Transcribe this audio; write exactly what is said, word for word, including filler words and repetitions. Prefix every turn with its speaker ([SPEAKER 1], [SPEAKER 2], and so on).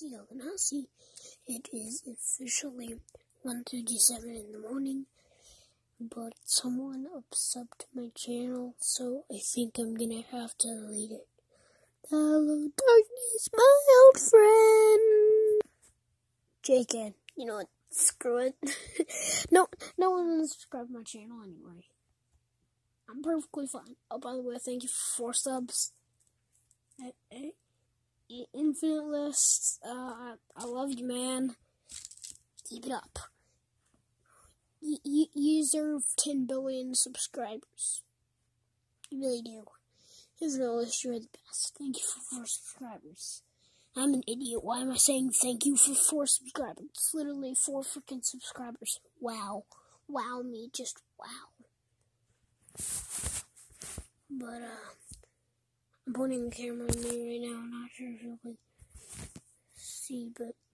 [SPEAKER 1] Hussy Elgin Hussy. It is officially one thirty-seven in the morning, but someone upsubbed to my channel, so I think I'm gonna have to delete it. Hello, darkness, my old friend. J K, you know what? Screw it. no, no one will subscribe to my channel anyway. I'm perfectly fine. Oh, by the way, thank you for four subs. I, I, Infinite List, uh, I, I love you, man. Keep it up. You, you, you deserve ten billion subscribers. You really do. Infinite List, you're the best. Thank you for four subscribers. I'm an idiot. Why am I saying thank you for four subscribers? It's literally four freaking subscribers. Wow. Wow me, just wow. But, uh, I'm pointing the camera at me right now. I'm not sure if you can see, but